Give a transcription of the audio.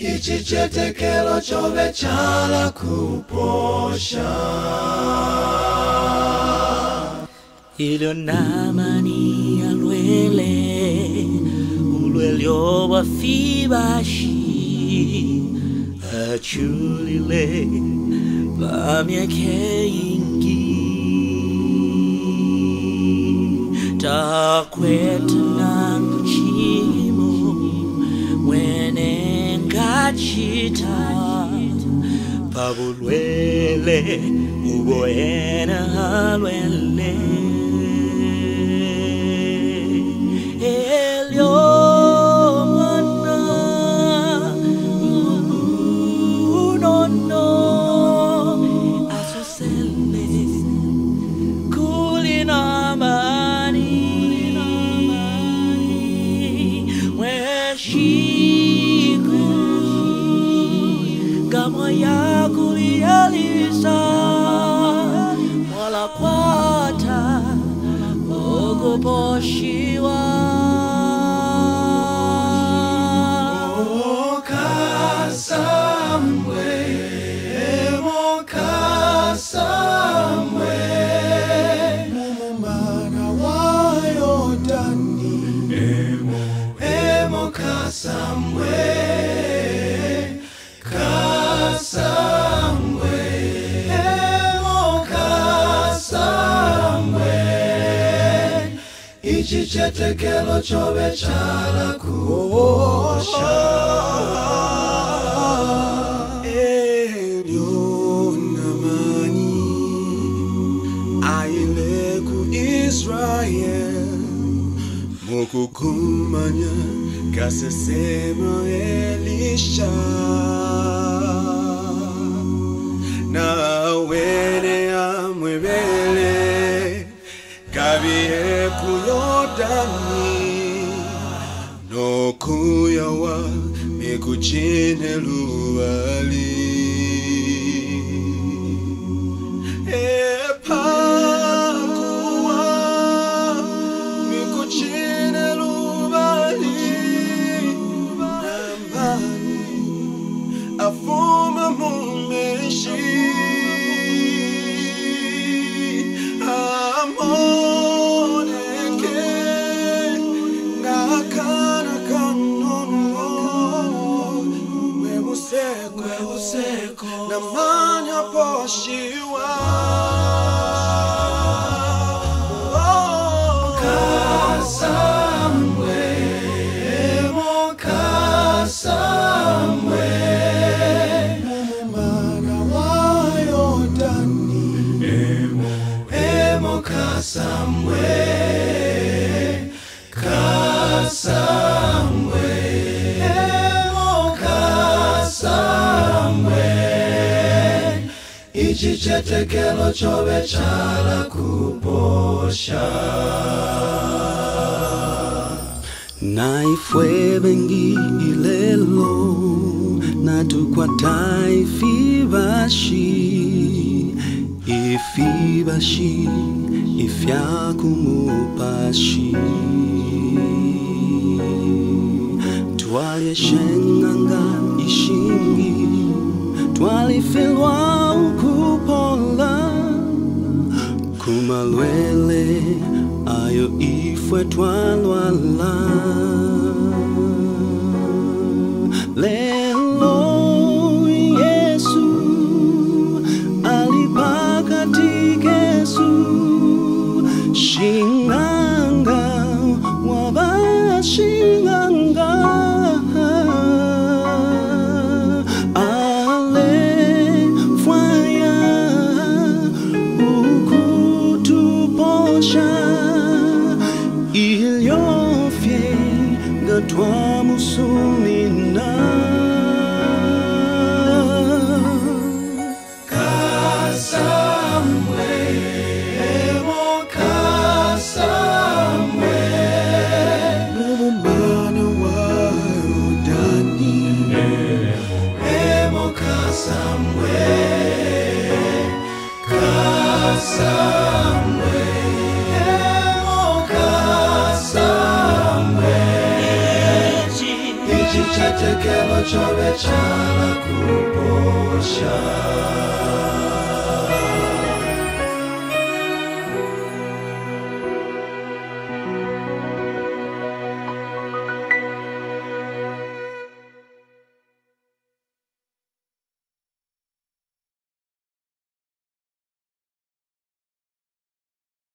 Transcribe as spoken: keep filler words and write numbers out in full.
Ichichetekelo chove chala kuposha. Ilio namani alwele ulwelyo wa fibashi achulile pamya keingi takweta nangu chimo mwene ngachita pabulwele uboyena alwele Kama ya kulialisa wala kwata ogoposhiwa Mokasamwe Mokasamwe Mumana wa Yordani Emo Emo Kasamwe Ichichetekelo chove chala kuposha. Elio namani aile ku Israel mukukumanya kasesema Elisha na wene amwebele kabie kuyodani no kuyawa mikuchine luwali epakuwa mikuchine luwali namani afuma mumeshi namanya poshiwa Mokasamwe Mokasamwe Mumana wa Yordani Emo Emo Kasamwe Kasamwe Ichichetekelo chove chala kuposha. Naifwe bengi ilelo natukwa taifibashi ifibashi ifyakumupashi twali shenganga ishingi twali filwa ukupola kumalwele ayo ifwe twalwala lelo Yesu alipaka tikesu shinganga waba shinganga Twa musumina Kasamwe Mokasamwe Mumana wa Yordani Emo Kasamwe Kasamwe Emo Kasamwe Chichetekelo chove chala kuposha.